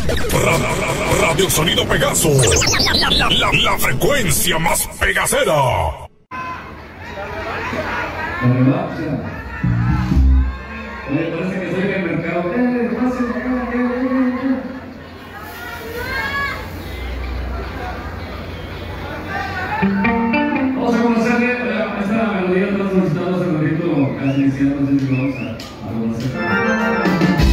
Radio Sonido Pegaso. La frecuencia más pegacera. Me parece que soy del mercado. Vamos a conocerle esta melodía tras solicitando hace un ratito, casi iniciando, no sé si lo vamos a conocer.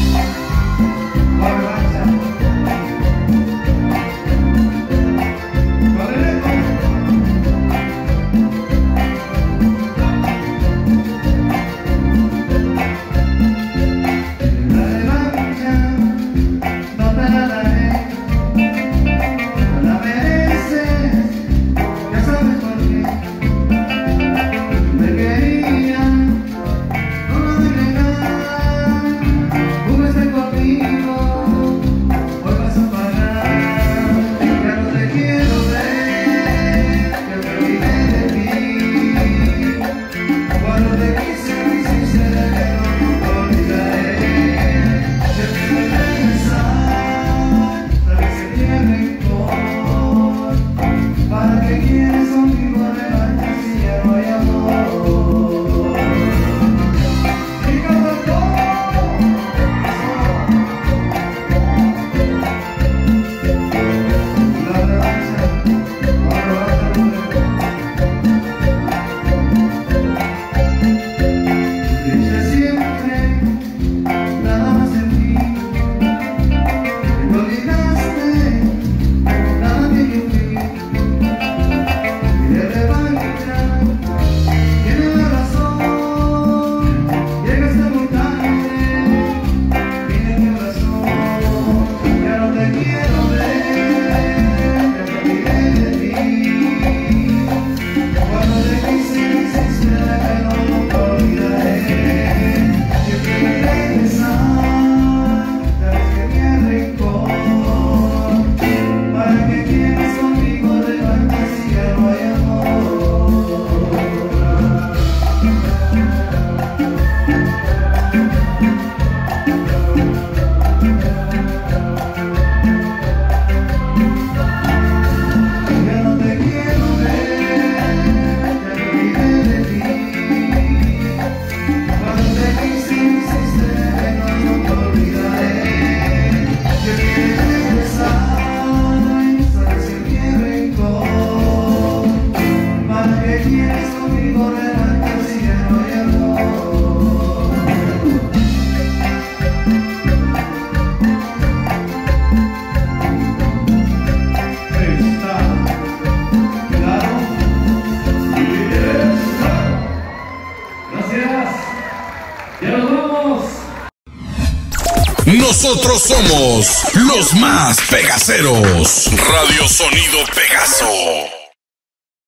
Nosotros somos los más pegaceros. Radio Sonido Pegaso.